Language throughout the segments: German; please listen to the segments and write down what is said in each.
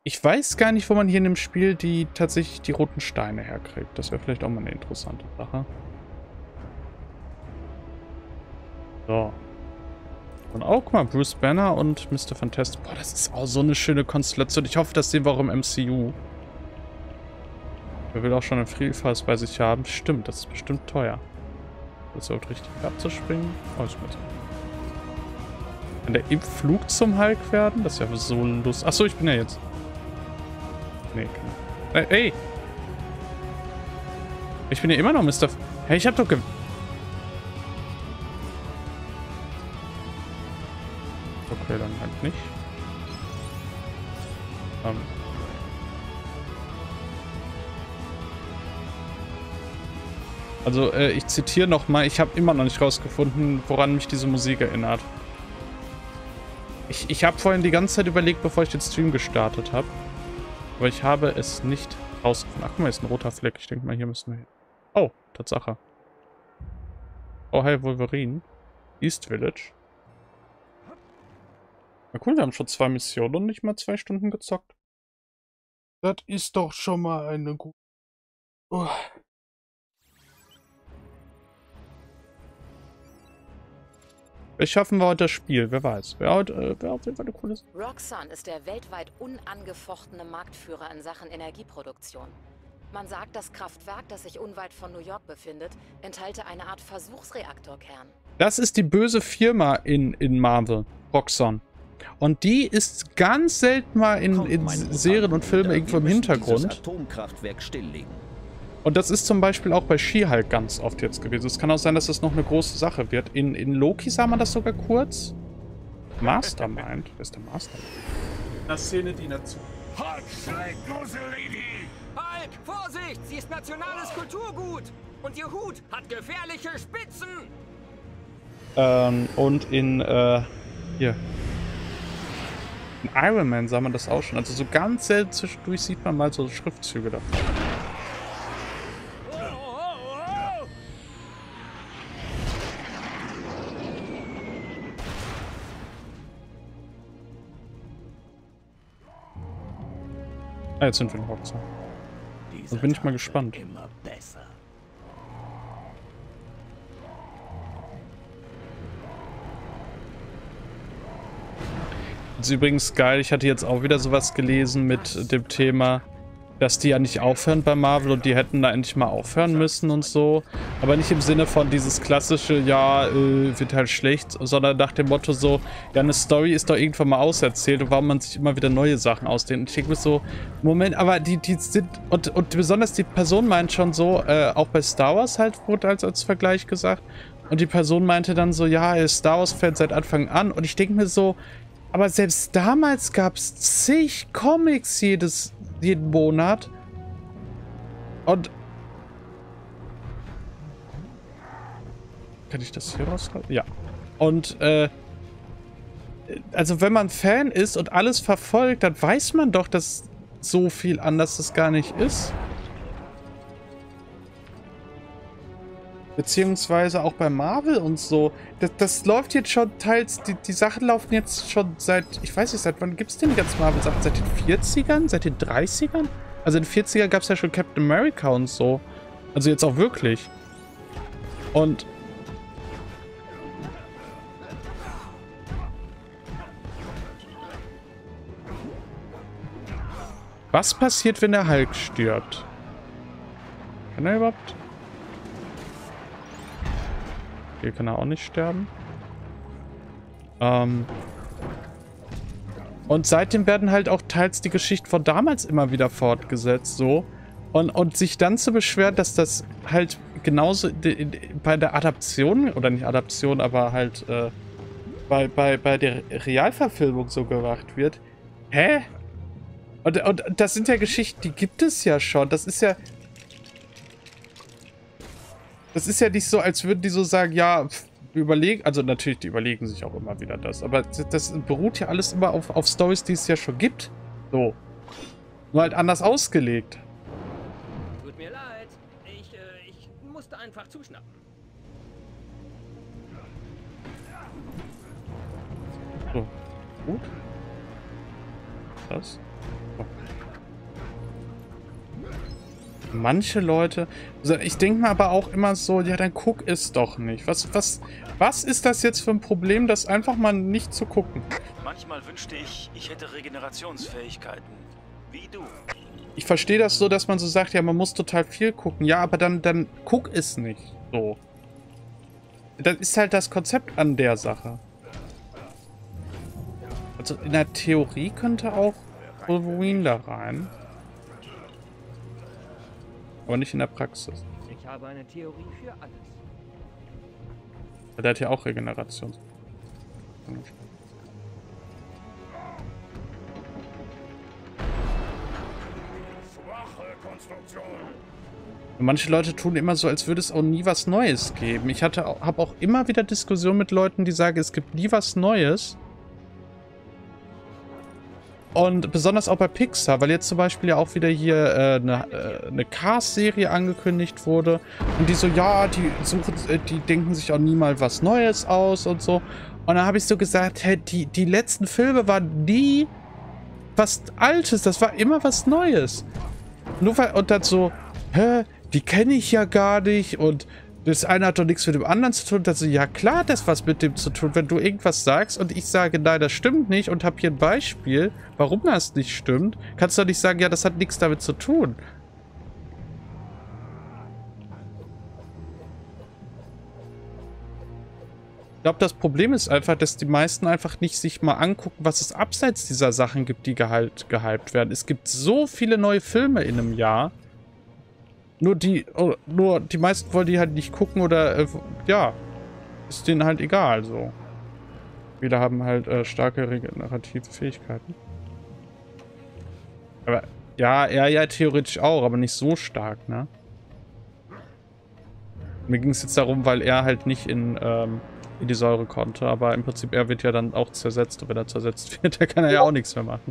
Ich weiß gar nicht, wo man hier in dem Spiel tatsächlich die roten Steine herkriegt. Das wäre vielleicht auch mal eine interessante Sache. So. Und auch, guck mal, Bruce Banner und Mr. Fantastic. Boah, das ist auch so eine schöne Konstellation. Ich hoffe, das sehen wir auch im MCU. Wer will auch schon einen Free Pass bei sich haben? Stimmt, das ist bestimmt teuer. Das ist auch richtig abzuspringen. Oh, ist gut. Kann der im Flug zum Hulk werden? Das wäre so lustig. Achso, ich bin ja jetzt. Nee, kann. Ey! Ich bin ja immer noch Mr. Hey, ich hab doch Okay, dann halt nicht. Also, ich zitiere nochmal, ich habe immer noch nicht rausgefunden, woran mich diese Musik erinnert. Ich habe vorhin die ganze Zeit überlegt, bevor ich den Stream gestartet habe. Aber ich habe es nicht rausgefunden. Ach, guck mal, hier ist ein roter Fleck. Ich denke mal, hier müssen wir hin. Oh, Tatsache. Oh, hey, Wolverine. East Village. Na cool, wir haben schon 2 Missionen und nicht mal 2 Stunden gezockt. Das ist doch schon mal eine gute... Oh. Vielleicht schaffen wir heute das Spiel, wer weiß. Wäre auf jeden Fall eine coole Sache. Roxxon ist der weltweit unangefochtene Marktführer in Sachen Energieproduktion. Man sagt, das Kraftwerk, das sich unweit von New York befindet, enthalte eine Art Versuchsreaktorkern. Das ist die böse Firma in Marvel, Roxxon. Und die ist ganz selten mal in Serien und Filmen irgendwo im Hintergrund. Atomkraftwerk stilllegen. Und das ist zum Beispiel auch bei She-Hulk ganz oft jetzt gewesen. Es kann auch sein, dass das noch eine große Sache wird. In Loki sah man das sogar kurz. Mastermind. Wer ist der Mastermind? Das Szene, die dazu. Hulk, Vorsicht! Sie ist nationales Kulturgut! Und ihr Hut hat gefährliche Spitzen! Und hier. In Iron Man sah man das auch schon. Also so ganz selten zwischendurch sieht man mal so Schriftzüge davon. Ah, jetzt sind wir in Roxxon. Da bin ich mal gespannt. Immer besser. Das ist übrigens geil. Ich hatte jetzt auch wieder sowas gelesen mit dem Thema, dass die ja nicht aufhören bei Marvel und die hätten da endlich mal aufhören müssen und so. Aber nicht im Sinne von dieses klassische, ja, wird halt schlecht, sondern nach dem Motto so, ja, eine Story ist doch irgendwann mal auserzählt und warum man sich immer wieder neue Sachen ausdenkt. Und ich denke mir so, Moment, aber die sind, und besonders die Person meint schon so, auch bei Star Wars halt, wurde als Vergleich gesagt. Und die Person meinte dann so, ja, er ist Star Wars-Fan seit Anfang an. Und ich denke mir so, aber selbst damals gab es zig Comics jeden Monat. Und... Kann ich das hier raushalten? Ja. Und, also wenn man Fan ist und alles verfolgt, dann weiß man doch, dass so viel anders das gar nicht ist. Beziehungsweise auch bei Marvel und so. Das läuft jetzt schon teils, die Sachen laufen jetzt schon seit, ich weiß nicht, seit wann gibt es denn die ganzen Marvel-Sachen? Seit den 40ern? Seit den 30ern? Also in den 40ern gab es ja schon Captain America und so. Also jetzt auch wirklich. Und... Was passiert, wenn der Hulk stirbt? Kann er überhaupt... Hier kann er auch nicht sterben. Und seitdem werden halt auch teils die Geschichten von damals immer wieder fortgesetzt, so. Und sich dann zu beschweren, dass das halt genauso bei der Adaption, oder nicht Adaption, aber halt bei der Realverfilmung so gemacht wird. Hä? Und das sind ja Geschichten, die gibt es ja schon. Das ist ja nicht so, als würden die so sagen, ja, überlegen, also natürlich, die überlegen sich auch immer wieder das, aber das beruht ja alles immer auf Storys, die es ja schon gibt. So. Nur halt anders ausgelegt. Tut mir leid, ich musste einfach zuschnappen. So. Gut. das? Oh. Manche Leute... Also ich denke mir aber auch immer so, ja, dann guck es doch nicht. Was ist das jetzt für ein Problem, das einfach mal nicht zu gucken? Manchmal wünschte ich hätte Regenerationsfähigkeiten. Wie du. Ich verstehe das so, dass man so sagt, ja, man muss total viel gucken. Ja, aber dann guck es nicht so. Das ist halt das Konzept an der Sache. Also in der Theorie könnte auch Wolverine da rein. Aber nicht in der Praxis. Ich habe eine Theorie für alles. Der hat ja auch Regeneration. Manche Leute tun immer so, als würde es auch nie was Neues geben. Ich habe auch immer wieder Diskussionen mit Leuten, die sagen, es gibt nie was Neues. Und besonders auch bei Pixar, weil jetzt zum Beispiel ja auch wieder hier eine Cars-Serie angekündigt wurde. Und die so, ja, die denken sich auch nie mal was Neues aus und so. Und dann habe ich so gesagt, hey, die letzten Filme waren nie was Altes, das war immer was Neues. Nur weil, und dann so, hä, die kenne ich ja gar nicht und das eine hat doch nichts mit dem anderen zu tun. Also, ja klar, das was mit dem zu tun. Wenn du irgendwas sagst und ich sage, nein, das stimmt nicht und habe hier ein Beispiel, warum das nicht stimmt, kannst du doch nicht sagen, ja, das hat nichts damit zu tun. Ich glaube, das Problem ist einfach, dass die meisten einfach nicht sich mal angucken, was es abseits dieser Sachen gibt, die gehypt werden. Es gibt so viele neue Filme in einem Jahr. Nur die meisten wollen die halt nicht gucken oder, ja, ist denen halt egal, so. Viele haben halt starke regenerative Fähigkeiten. Aber, ja, er ja theoretisch auch, aber nicht so stark, ne? Mir ging es jetzt darum, weil er halt nicht in die Säure konnte, aber im Prinzip, er wird ja dann auch zersetzt und wenn er zersetzt wird, dann kann er ja auch nichts mehr machen.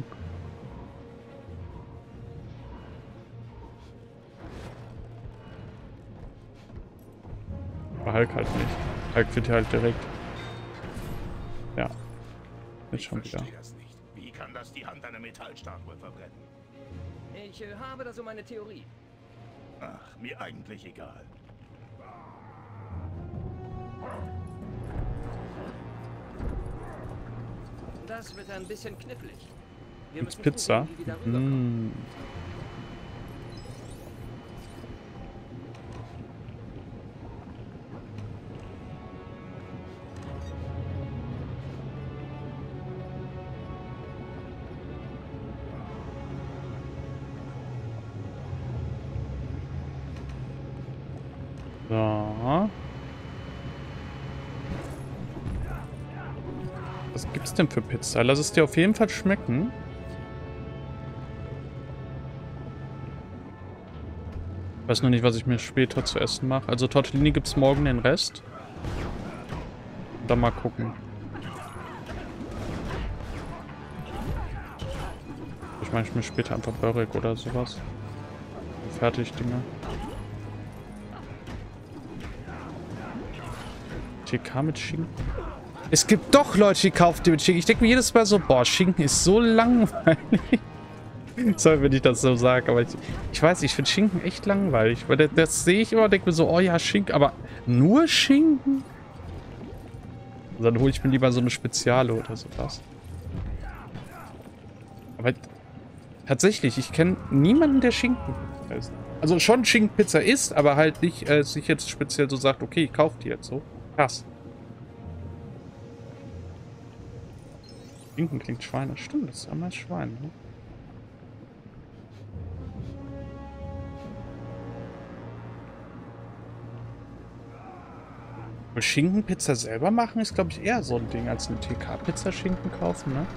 Aber Hulk halt nicht. Hulk wird ja halt direkt. Ja. Jetzt schon wieder. Wie kann das die Hand einer Metallstatue verbrennen? Ich habe da so meine Theorie. Ach, mir eigentlich egal. Das wird ein bisschen knifflig. Wir Gibt's müssen Pizza? gucken, wie wir da rüberkommen. So. Was gibt's denn für Pizza? Lass es dir auf jeden Fall schmecken. Ich weiß nur nicht, was ich mir später zu essen mache. Also Tortellini gibt's morgen den Rest. Dann mal gucken. Ich meine, ich mir später einfach Börek oder sowas. Fertigdinger. TK mit Schinken. Es gibt doch Leute, die kaufen die mit Schinken. Ich denke mir jedes Mal so, boah, Schinken ist so langweilig. Sorry, wenn ich das so sage, aber ich weiß nicht, ich finde Schinken echt langweilig. Weil das sehe ich immer und denke mir so, oh ja, Schinken, aber nur Schinken? Und dann hole ich mir lieber so eine Speziale oder sowas. Aber tatsächlich, ich kenne niemanden, der Schinken isst. Also schon Schinkenpizza isst, aber halt nicht sich jetzt speziell so sagt, okay, ich kaufe die jetzt so. Krass. Schinken klingt Schweine. Stimmt, das ist einmal Schwein, ne? Und Schinkenpizza selber machen ist, glaube ich, eher so ein Ding, als eine TK-Pizza Schinken kaufen, ne?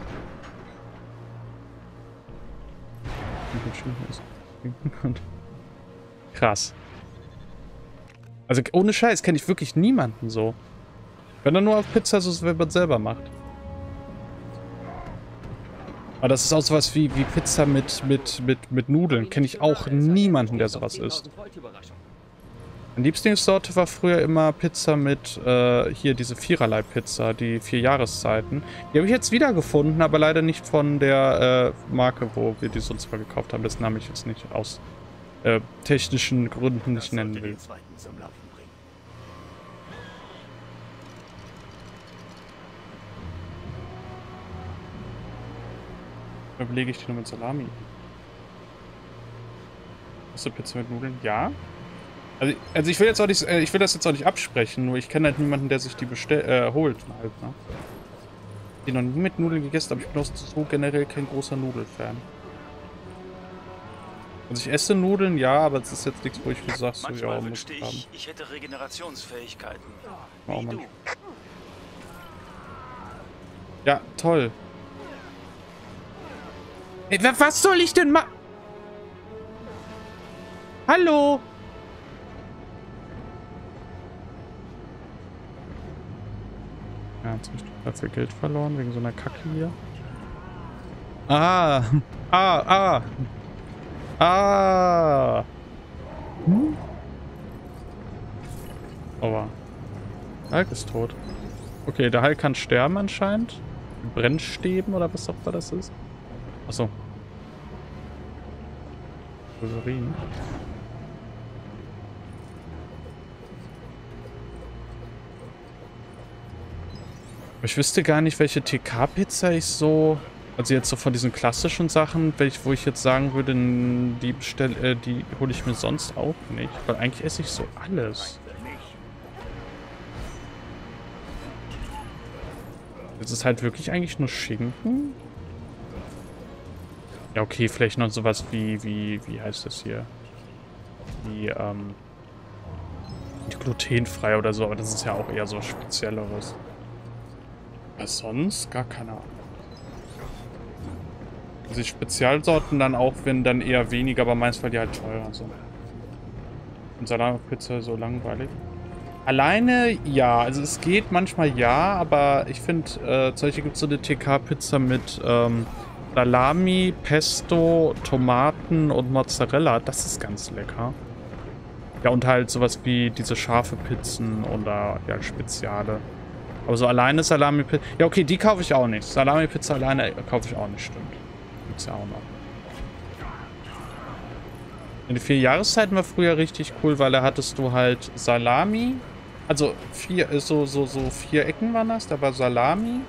Schinken ist Schinken. Krass. Also ohne Scheiß kenne ich wirklich niemanden so. Wenn er nur auf Pizza so, wenn man selber macht. Aber das ist auch sowas wie Pizza mit Nudeln. Kenne ich auch niemanden, der sowas isst. Meine Lieblingssorte war früher immer Pizza mit, hier diese Viererlei-Pizza, die 4 Jahreszeiten. Die habe ich jetzt wiedergefunden, aber leider nicht von der Marke, wo wir die sonst mal gekauft haben. Das Name ich jetzt nicht aus technischen Gründen nicht nennen will. Den zweiten zum Laufen bringen. Überlege ich die nur mit Salami. Hast du Pizza mit Nudeln? Ja. Also ich will jetzt auch nicht, ich will das jetzt auch nicht absprechen, nur ich kenne halt niemanden, der sich die holt halt, ne? Die noch nie mit Nudeln gegessen, aber ich bin auch so generell kein großer Nudelfan. Also ich esse Nudeln, ja, aber es ist jetzt nichts, wo ich mir sage, so, ja, Manchmal muss wünschte ich haben. ich hätte Regenerationsfähigkeiten. Oh, Wie Mann. du. Ja, toll. Ey, was soll ich denn machen? Hallo? Ja, jetzt habe ich dafür Geld verloren, wegen so einer Kacke hier. Ah. Hm? Aber Hulk ist tot. Okay, der Hulk kann sterben anscheinend. Brennstäben oder was auch immer das ist. Achso. Wolverine. Ich wüsste gar nicht, welche TK-Pizza ich so... Also jetzt so von diesen klassischen Sachen, wo ich jetzt sagen würde, die hole ich mir sonst auch nicht. Weil eigentlich esse ich so alles. Ist es halt wirklich eigentlich nur Schinken? Ja, okay, vielleicht noch sowas wie heißt das hier? Die glutenfrei oder so, aber das ist ja auch eher so spezielleres. Was sonst? Gar keine Ahnung. Also die Spezialsorten dann auch, wenn dann eher weniger, aber meist weil die halt teurer sind. Und Salami-Pizza so langweilig. Alleine ja, also es geht manchmal ja, aber ich finde, zum Beispiel gibt es so eine TK-Pizza mit Salami, Pesto, Tomaten und Mozzarella. Das ist ganz lecker. Ja, und halt sowas wie diese scharfe Pizzen oder ja, Speziale. Aber so alleine Salami-Pizza... Ja, okay, die kaufe ich auch nicht. Salami-Pizza alleine kaufe ich auch nicht, stimmt. Gibt's ja auch noch. In den 4 Jahreszeiten war früher richtig cool, weil da hattest du halt Salami. Also so 4 Ecken waren das. Da war Salami,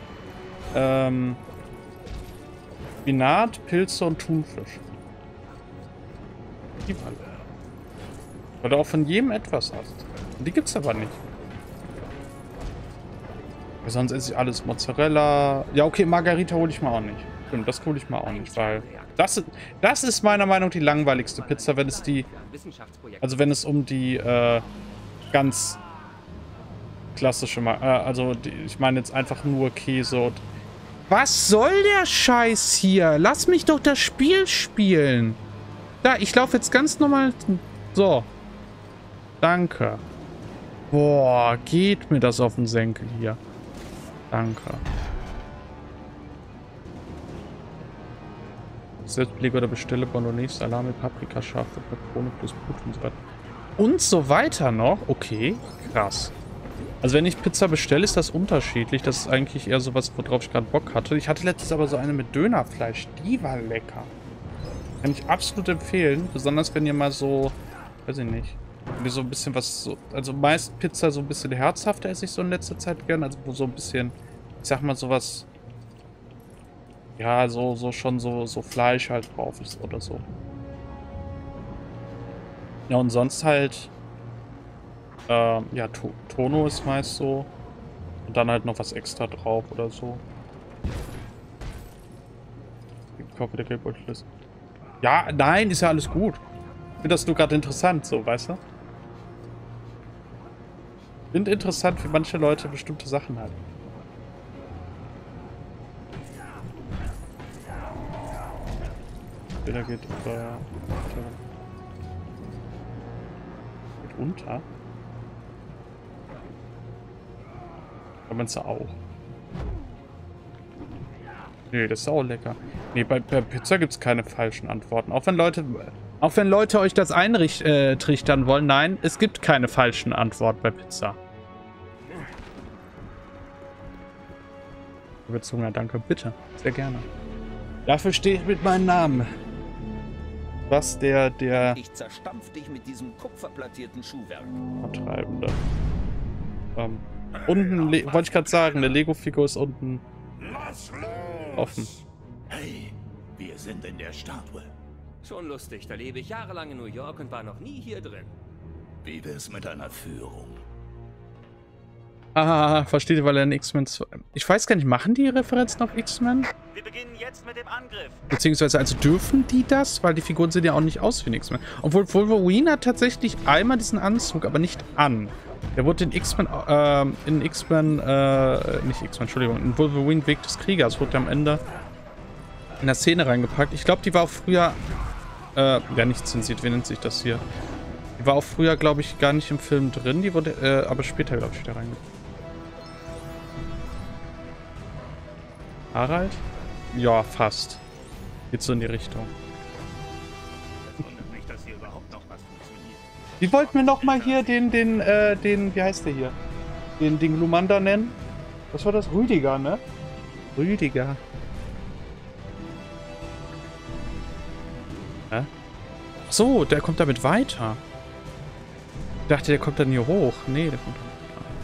Spinat, Pilze und Thunfisch. Die waren. Weil du auch von jedem etwas hast. Und die gibt's aber nicht. Weil sonst esse ich alles Mozzarella. Ja, okay, Margarita hole ich mal auch nicht. Stimmt, das hole ich mal auch nicht, weil das ist meiner Meinung nach die langweiligste Pizza, wenn es die... Also wenn es um die ganz klassische... ich meine jetzt einfach nur Käse und... Was soll der Scheiß hier? Lass mich doch das Spiel spielen. Da, ich laufe jetzt ganz normal... So. Danke. Boah, geht mir das auf den Senkel hier. Danke. Selbstbeleg oder bestelle Bolognese, Salami, Paprika, scharfe Peperone plus Brot und so weiter. Und so weiter noch? Okay, krass. Also wenn ich Pizza bestelle, ist das unterschiedlich. Das ist eigentlich eher sowas, worauf ich gerade Bock hatte. Ich hatte letztens aber so eine mit Dönerfleisch. Die war lecker. Kann ich absolut empfehlen. Besonders wenn ihr mal so, weiß ich nicht, wenn ihr so ein bisschen was, so, also meist Pizza so ein bisschen herzhafter esse ich so in letzter Zeit gern. Also wo so ein bisschen, ich sag mal sowas, ja, schon so Fleisch halt drauf ist oder so. Ja, und sonst halt, ja, Tono ist meist so. Und dann halt noch was extra drauf oder so. Ich kaufe der Geldbeutel ist. Ja, nein, ist ja alles gut. Ich finde das nur gerade interessant, so, weißt du? Ich finde interessant, wie manche Leute bestimmte Sachen halt. Der geht unter. Kann man es auch. Nee, das ist auch lecker. Nee, bei Pizza gibt es keine falschen Antworten. Auch wenn Leute Auch wenn Leute euch das eintrichtern wollen, nein, es gibt keine falschen Antworten bei Pizza. Bezogener Danke, bitte. Sehr gerne. Dafür stehe ich mit meinem Namen. Was der Ich zerstampf dich mit diesem kupferplattierten Schuhwerk. Vertreibende. Unten, wollte ich gerade sagen, eine Lego-Figur ist unten offen. Hey, wir sind in der Statue. Schon lustig, da lebe ich jahrelang in New York und war noch nie hier drin. Wie wär's mit einer Führung? Ah, versteht ihr, weil er in X-Men... Ich weiß gar nicht, machen die Referenzen auf X-Men? Wir beginnen jetzt mit dem Angriff. Beziehungsweise, also dürfen die das? Weil die Figuren sehen ja auch nicht aus wie ein X-Men. Obwohl Wolverine hat tatsächlich einmal diesen Anzug, aber nicht an. Der wurde in X-Men, nicht X-Men, Entschuldigung, in Wolverine Weg des Kriegers wurde am Ende in der Szene reingepackt. Ich glaube, die war auch früher, ja, nicht zensiert, wie nennt sich das hier? Die war auch früher, glaube ich, gar nicht im Film drin, die wurde, aber später, glaube ich, wieder reingepackt. Harald? Ja, fast. Geht so in die Richtung. Es wundert mich, dass hier überhaupt noch was funktioniert. Die wollten mir noch mal hier den, wie heißt der hier? Den Glumanda nennen. Was war das? Rüdiger, ne? Rüdiger. Hä? Ach so, der kommt damit weiter. Ich dachte, der kommt dann hier hoch. Nee, der kommt dann weiter.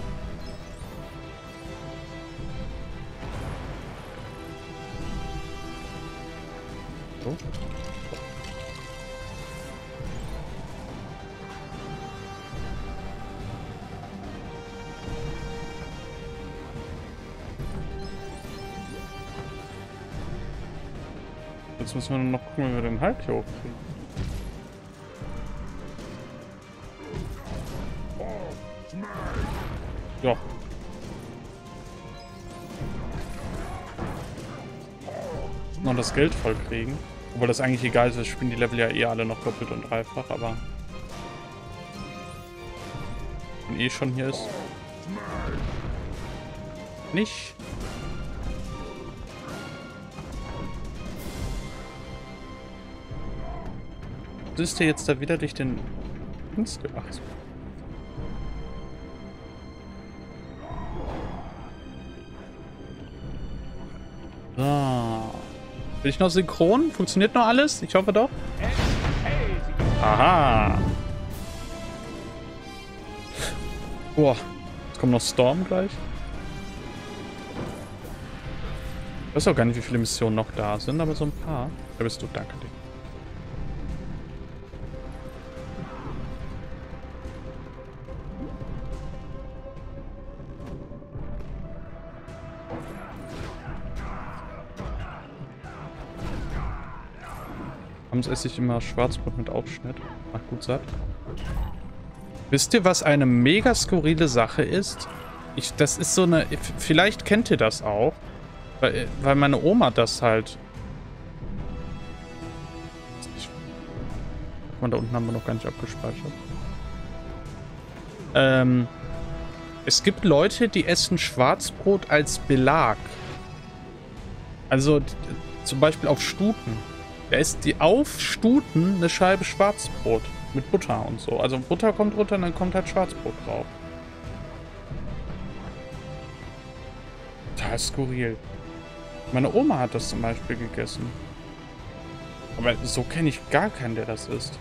So. Jetzt müssen wir nur noch gucken, wie wir den Hulk hier hochkriegen. Ja. Noch das Geld voll kriegen. Obwohl das eigentlich egal ist, wir spielen die Level ja eh alle noch doppelt und dreifach, aber... Wenn eh schon hier ist. Nicht. Ist der jetzt da wieder durch den... Ach so. So. Bin ich noch synchron? Funktioniert noch alles? Ich hoffe doch. Aha. Boah. Jetzt kommt noch Storm gleich. Ich weiß auch gar nicht, wie viele Missionen noch da sind, aber so ein paar. Da bist du, danke dir. Abends esse ich immer Schwarzbrot mit Aufschnitt. Macht gut satt. Wisst ihr, was eine mega skurrile Sache ist? Das ist so eine... Vielleicht kennt ihr das auch. Weil meine Oma das halt... Guck mal, da unten haben wir noch gar nicht abgespeichert. Es gibt Leute, die essen Schwarzbrot als Belag. Also zum Beispiel auf Stuten. Da isst die auf Stuten eine Scheibe Schwarzbrot mit Butter und so. Also Butter kommt runter und dann kommt halt Schwarzbrot drauf. Total skurril. Meine Oma hat das zum Beispiel gegessen. Aber so kenne ich gar keinen, der das isst.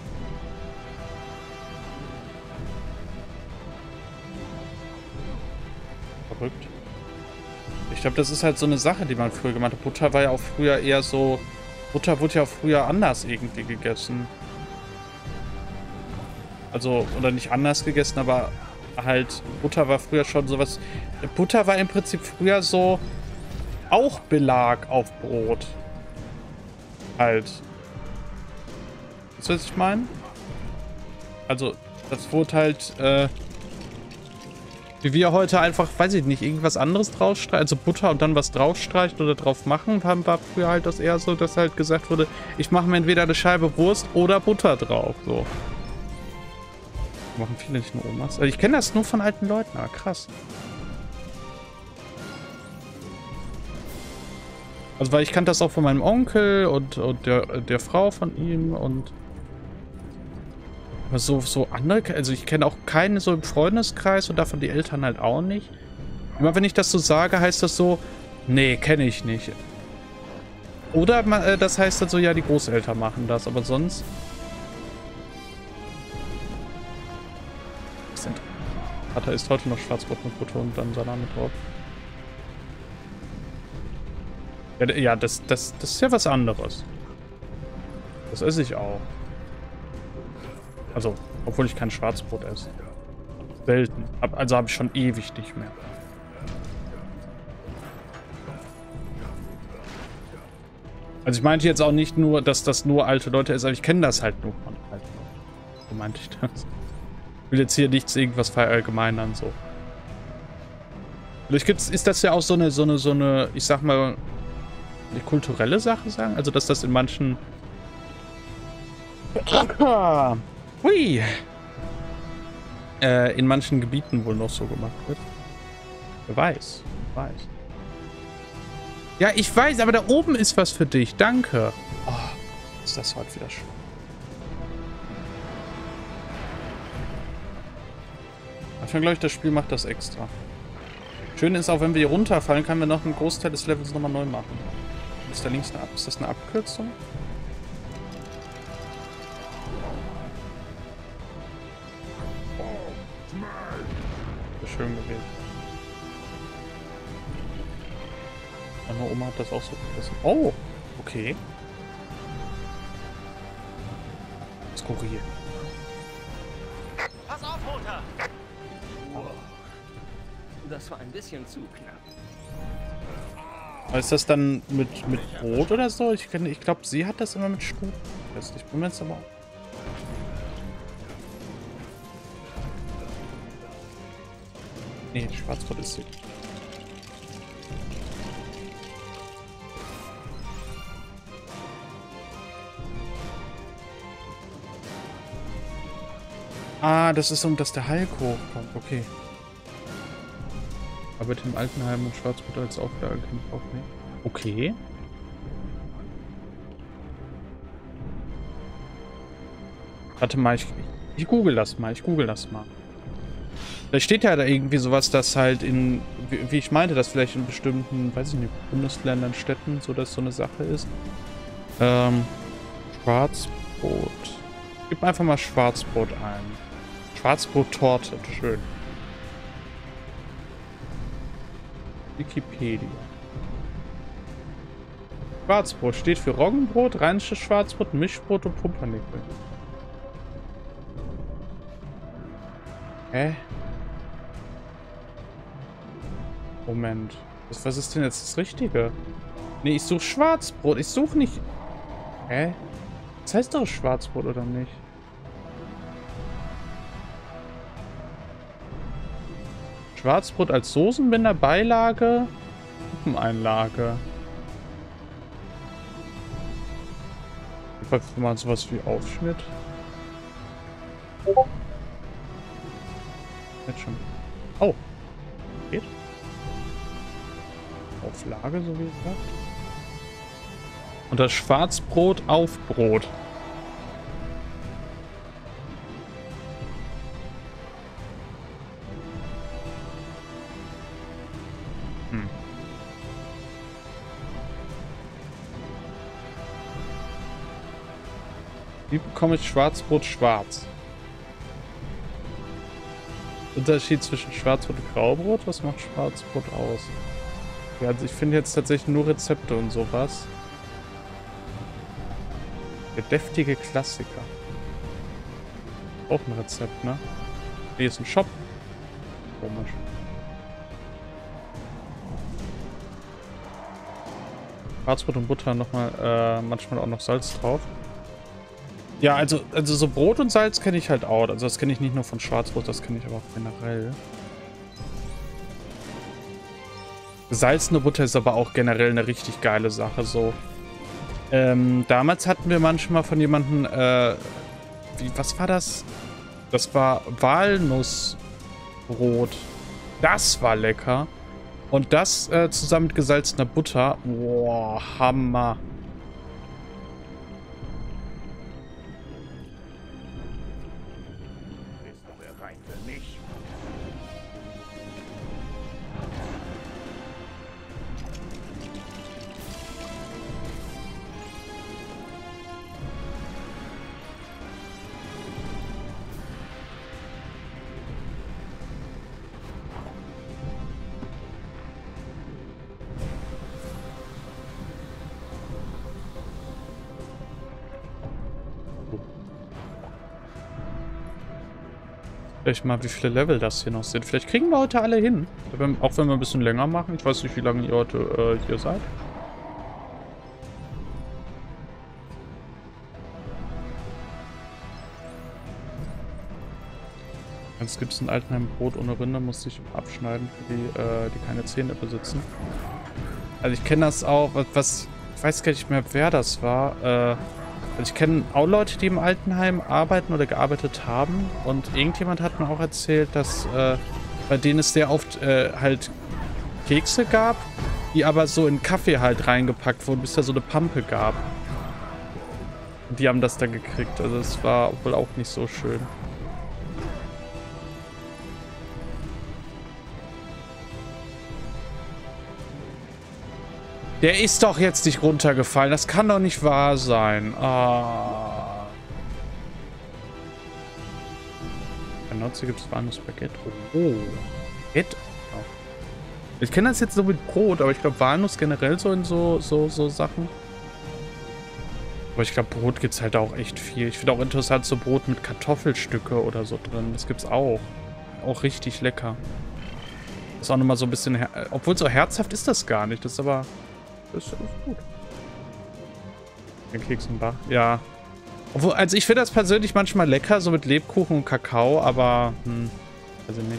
Verrückt. Ich glaube, das ist halt so eine Sache, die man früher gemacht hat. Butter war ja auch früher eher so... Butter wurde ja auch früher anders irgendwie gegessen. Also, oder nicht anders gegessen, aber halt, Butter war früher schon sowas... Butter war im Prinzip früher so auch Belag auf Brot. Halt. Weißt du, was ich meine? Also, das wurde halt, wie wir heute einfach, weiß ich nicht, irgendwas anderes draufstreichen, also Butter und dann was draufstreichen oder drauf machen, war früher halt das eher so, dass halt gesagt wurde, ich mache mir entweder eine Scheibe Wurst oder Butter drauf, so. Machen viele nicht nur Omas. Also ich kenne das nur von alten Leuten, aber krass. Also weil ich kannte das auch von meinem Onkel und der Frau von ihm und Aber so andere, also ich kenne auch keine so im Freundeskreis und davon die Eltern halt auch nicht. Immer wenn ich das so sage, heißt das so, nee, kenne ich nicht. Oder das heißt dann so, ja, die Großeltern machen das, aber sonst... Vater isst heute noch Schwarzbrot mit Butter und dann Salami drauf. Ja, das ist ja was anderes. Das esse ich auch. Also, obwohl ich kein Schwarzbrot esse. Selten. Also habe ich schon ewig nicht mehr. Also ich meinte jetzt auch nicht nur, dass das nur alte Leute ist, aber ich kenne das halt nur von alten Leuten. So meinte ich das. Ich will jetzt hier nichts irgendwas verallgemeinern, so. Vielleicht ist das ja auch so eine, ich sag mal, eine kulturelle Sache sagen? Also, dass das in manchen... Hui! In manchen Gebieten wohl noch so gemacht wird. Wer weiß. Wer weiß. Ja, ich weiß, aber da oben ist was für dich. Danke. Oh, ist das heute wieder schön. Ich glaube ich, das Spiel macht das extra. Schön ist auch, wenn wir hier runterfallen, können wir noch einen Großteil des Levels nochmal neu machen. Ist da links ist das eine Abkürzung? Schön gewählt. Meine Oma hat das auch so gegessen. Oh, okay. Skurril. Pass auf, Roter! Das war ein bisschen zu knapp. Ist das dann mit Brot oder so? Ich glaube, sie hat das immer mit Stuten. Ich bin mir jetzt aber auch. Nee, Schwarzbrot ist sie. Ah, das ist dass der Hulk hochkommt. Okay. Aber mit dem Altenheim und Schwarzbrot als auch da auch nicht. Okay. Warte mal, ich google das mal. Da steht ja da irgendwie sowas, dass halt wie ich meinte, dass vielleicht in bestimmten, weiß ich nicht, Bundesländern, Städten so das so eine Sache ist. Schwarzbrot. Gib einfach mal Schwarzbrot ein. Schwarzbrot-Torte, schön. Wikipedia. Schwarzbrot steht für Roggenbrot, rheinisches Schwarzbrot, Mischbrot und Pumpernickel. Hä? Moment. Was ist denn jetzt das Richtige? Nee, ich suche Schwarzbrot. Ich suche nicht... Hä? Das heißt doch Schwarzbrot, oder nicht? Schwarzbrot als Soßenbinder, Beilage, Suppeneinlage. Ich mal sowas wie Aufschnitt. Jetzt schon. Oh. Geht. Auflage, so wie gesagt. Und das Schwarzbrot auf Brot. Wie bekomme ich Schwarzbrot schwarz? Unterschied zwischen Schwarzbrot und Graubrot? Was macht Schwarzbrot aus? Ja, also ich finde jetzt tatsächlich nur Rezepte und sowas. Der deftige Klassiker. Auch ein Rezept, ne? Hier ist ein Shop. Komisch. Schwarzbrot und Butter nochmal, manchmal auch noch Salz drauf. Ja, also so Brot und Salz kenne ich halt auch. Also das kenne ich nicht nur von Schwarzbrot, das kenne ich aber auch generell. Gesalzene Butter ist aber auch generell eine richtig geile Sache, so. Damals hatten wir manchmal von jemandem, was war das? Das war Walnussbrot. Das war lecker. Und das zusammen mit gesalzener Butter. Boah, Hammer. mich. Vielleicht mal, wie viele Level das hier noch sind. Vielleicht kriegen wir heute alle hin. Auch wenn wir ein bisschen länger machen. Ich weiß nicht, wie lange ihr heute hier seid. Jetzt gibt es in Altenheim Brot ohne Rinde, muss ich abschneiden für die, die keine Zähne besitzen. Also ich kenne das auch, ich weiß gar nicht mehr, wer das war. Also ich kenne auch Leute, die im Altenheim arbeiten oder gearbeitet haben. Und irgendjemand hat mir auch erzählt, dass bei denen es sehr oft halt Kekse gab, die aber so in Kaffee halt reingepackt wurden, bis da so eine Pampe gab. Und die haben das dann gekriegt. Also es war wohl auch nicht so schön. Der ist doch jetzt nicht runtergefallen. Das kann doch nicht wahr sein. Ah. Bei Nazi gibt es warmes Baguette. Oh. Baguette. Ich kenne das jetzt so mit Brot, aber ich glaube Walnuss generell so in so Sachen. Aber ich glaube Brot gibt es halt auch echt viel. Ich finde auch interessant so Brot mit Kartoffelstücke oder so drin. Das gibt's auch. Auch richtig lecker. Ist auch nochmal so ein bisschen... Obwohl so herzhaft ist das gar nicht. Das ist aber... Das ist gut. Den Keks im Bach. Ja. Obwohl, also ich finde das persönlich manchmal lecker, so mit Lebkuchen und Kakao, aber... weiß ich nicht.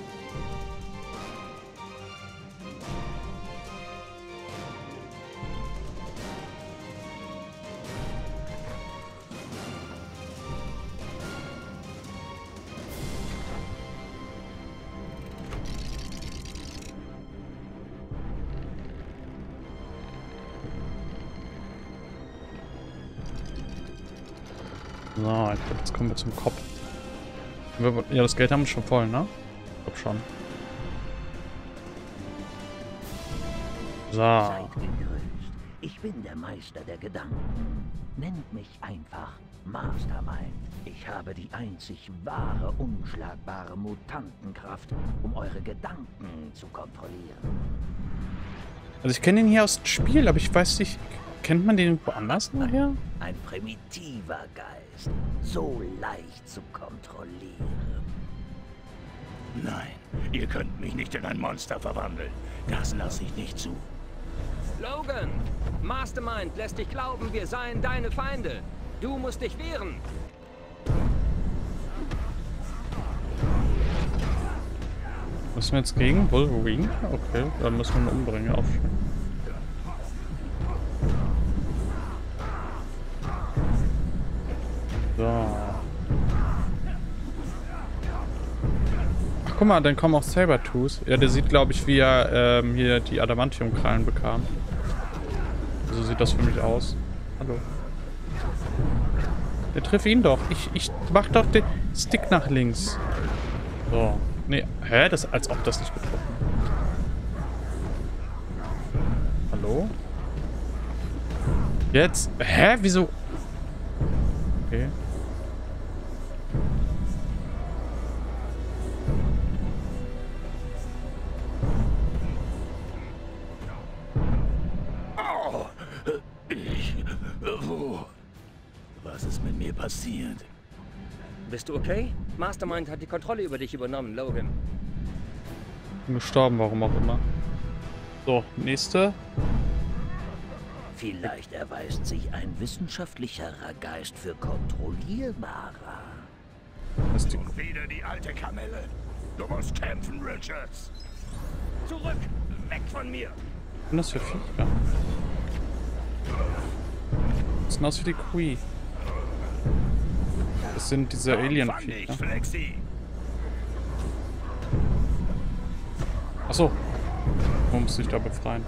So, ich glaube, jetzt kommen wir zum Kopf. Ja, das Geld haben wir schon voll, ne? Ich glaube schon. So. Seid gegrüßt. Ich bin der Meister der Gedanken. Nennt mich einfach Mastermind. Ich habe die einzig wahre, unschlagbare Mutantenkraft, um eure Gedanken zu kontrollieren. Also ich kenne ihn hier aus dem Spiel, aber ich weiß nicht, kennt man den woanders nachher? Ein primitiver Geist, so leicht zu kontrollieren. Nein, ihr könnt mich nicht in ein Monster verwandeln. Das lasse ich nicht zu. Logan, Mastermind lässt dich glauben, wir seien deine Feinde. Du musst dich wehren. Müssen wir jetzt gegen Wolverine? Okay, dann müssen wir ihn umbringen, aufstellen. So. Ach, guck mal, dann kommen auch Sabertooth. Ja, der sieht, glaube ich, wie er hier die Adamantium-Krallen bekam. So sieht das für mich aus. Hallo. Der trifft ihn doch. Ich mach doch den Stick nach links. So. Nee, hä? Das, als ob das nicht getroffen hat. Hallo? Jetzt? Hä? Wieso? Okay. Oh, wo? Was ist mit mir passiert? Bist du okay? Mastermind hat die Kontrolle über dich übernommen, Logan. Bin gestorben, warum auch immer. So, nächste. Vielleicht erweist sich ein wissenschaftlicherer Geist für kontrollierbarer. Das ist die Und wieder die alte Kamelle. Du musst kämpfen, Richards. Zurück! Weg von mir! Was sind das für Viecher? Das sieht aus wie die Kui. Das sind diese Alien-Viecher. Achso. Man muss sich da befreien.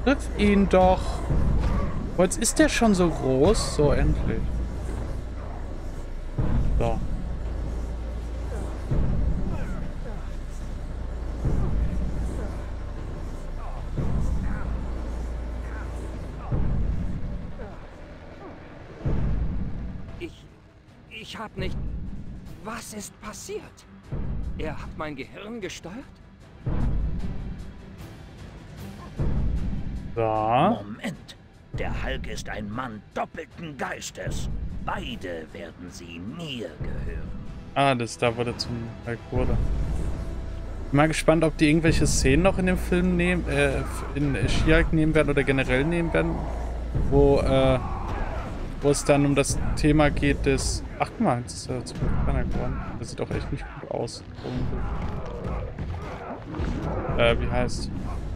Triff ihn doch. Oh, jetzt ist der schon so groß. So, endlich. So. Ich hab nicht... Was ist passiert? Er hat mein Gehirn gesteuert? So. Moment. Der Hulk ist ein Mann doppelten Geistes. Beide werden sie mir gehören. Ah, das ist da, wo der zum Hulk wurde. Bin mal gespannt, ob die irgendwelche Szenen noch in dem Film nehmen, in She-Hulk nehmen werden oder generell nehmen werden, wo es dann um das Thema geht des... Ach, guck mal, jetzt ist er zu kleiner geworden. Das sieht doch echt nicht gut aus. Wie heißt...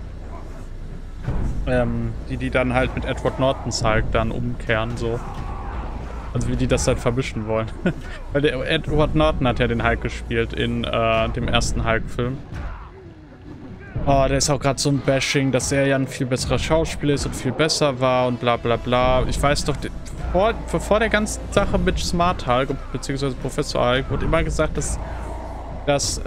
die dann halt mit Edward Nortons Hulk dann umkehren, so. Also wie die das halt vermischen wollen. Weil der Edward Norton hat ja den Hulk gespielt in dem ersten Hulk-Film. Oh, der ist auch gerade so ein Bashing, dass er ja ein viel besserer Schauspieler ist und viel besser war und bla bla bla. Ich weiß doch, vor der ganzen Sache mit Smart Hulk, beziehungsweise Professor Hulk, wurde immer gesagt, dass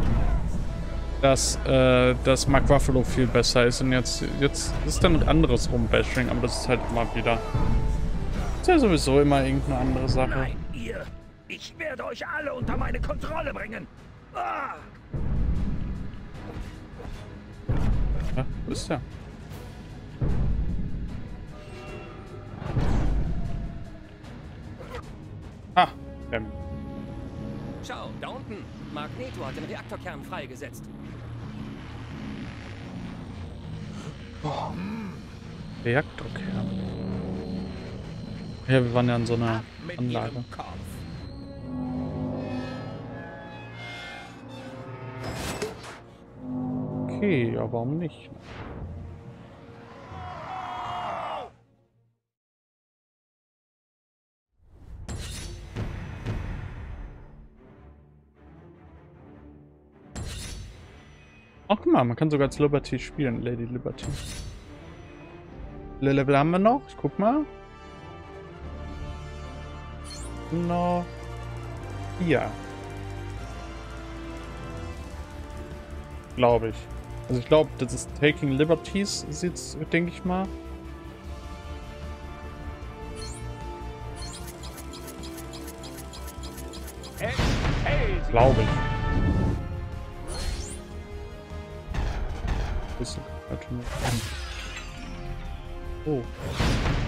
Mark Ruffalo viel besser ist. Und jetzt ist dann ein anderes Rumbashing, aber das ist halt immer wieder. Ist ja sowieso immer irgendeine andere Sache. Nein, ihr! Ich werde euch alle unter meine Kontrolle bringen! Ah! Ja, wo ist der? Ah, Schau, da unten. Magneto hat den Reaktorkern freigesetzt. Reaktorkern. Ja, wir waren ja in so einer Anlage. Okay, ja, warum nicht? Ach, guck mal, man kann sogar als Liberty spielen, Lady Liberty. Wie viele Level haben wir noch? Ich guck mal. Noch 4. Glaube ich. Also ich glaube, das ist Taking Liberties, ist jetzt, denke ich mal. Glaube ich. Oh.